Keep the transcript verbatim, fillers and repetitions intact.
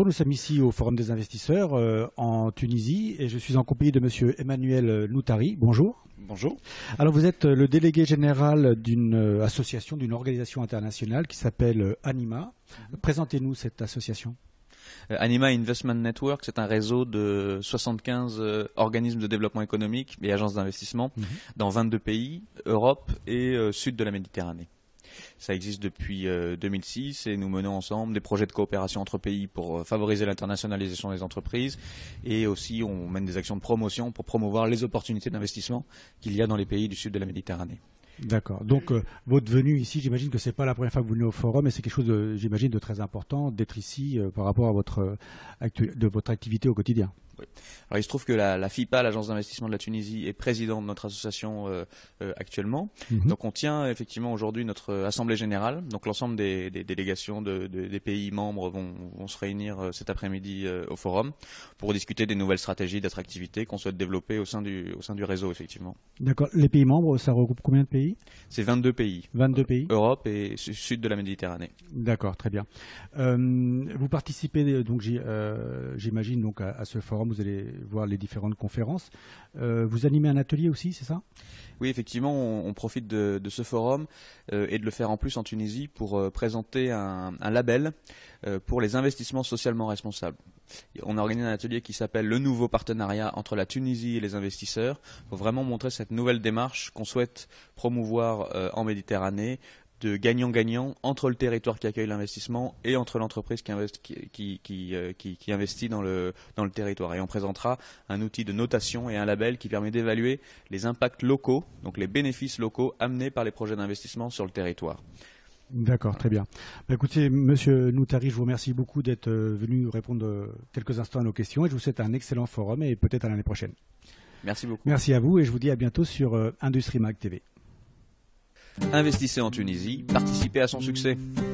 bonjour, nous sommes ici au Forum des investisseurs euh, en Tunisie et je suis en compagnie de monsieur Emmanuel Noutari. Bonjour. Bonjour. Alors vous êtes le délégué général d'une association, d'une organisation internationale qui s'appelle Anima. Présentez-nous cette association. Anima Investment Network, c'est un réseau de soixante-quinze euh, organismes de développement économique et agences d'investissement mmh. dans vingt-deux pays, Europe et euh, sud de la Méditerranée. Ça existe depuis euh, deux mille six et nous menons ensemble des projets de coopération entre pays pour euh, favoriser l'internationalisation des entreprises et aussi on mène des actions de promotion pour promouvoir les opportunités d'investissement qu'il y a dans les pays du sud de la Méditerranée. D'accord. Donc, euh, votre venue ici, j'imagine que ce n'est pas la première fois que vous venez au forum, mais c'est quelque chose, de, j'imagine, de très important d'être ici euh, par rapport à votre, euh, actu- de votre activité au quotidien. Oui. Alors, il se trouve que la, la FIPA, l'Agence d'investissement de la Tunisie, est présidente de notre association euh, euh, actuellement. Mm-hmm. Donc, on tient effectivement aujourd'hui notre assemblée générale. Donc, l'ensemble des, des délégations de, de, des pays membres vont, vont se réunir euh, cet après-midi euh, au forum pour discuter des nouvelles stratégies d'attractivité qu'on souhaite développer au sein du, au sein du réseau, effectivement. D'accord. Les pays membres, ça regroupe combien de pays? C'est vingt-deux pays. vingt-deux pays. Europe et sud de la Méditerranée. D'accord, très bien. Euh, vous participez donc, euh, j'imagine, donc à, à ce forum. Vous allez voir les différentes conférences. Euh, vous animez un atelier aussi, c'est ça? Oui, effectivement, on, on profite de, de ce forum euh, et de le faire en plus en Tunisie pour euh, présenter un, un label euh, pour les investissements socialement responsables. On a organisé un atelier qui s'appelle le nouveau partenariat entre la Tunisie et les investisseurs pour vraiment montrer cette nouvelle démarche qu'on souhaite promouvoir euh, en Méditerranée, de gagnant-gagnant entre le territoire qui accueille l'investissement et entre l'entreprise qui, investi, qui, qui, qui, euh, qui, qui investit dans le, dans le territoire. Et on présentera un outil de notation et un label qui permet d'évaluer les impacts locaux, donc les bénéfices locaux amenés par les projets d'investissement sur le territoire. D'accord, très bien. Bah, écoutez, monsieur Noutari, je vous remercie beaucoup d'être venu répondre quelques instants à nos questions et je vous souhaite un excellent forum et peut-être à l'année prochaine. Merci beaucoup. Merci à vous et je vous dis à bientôt sur euh, Industrie Mag T V. Investissez en Tunisie, participez à son succès.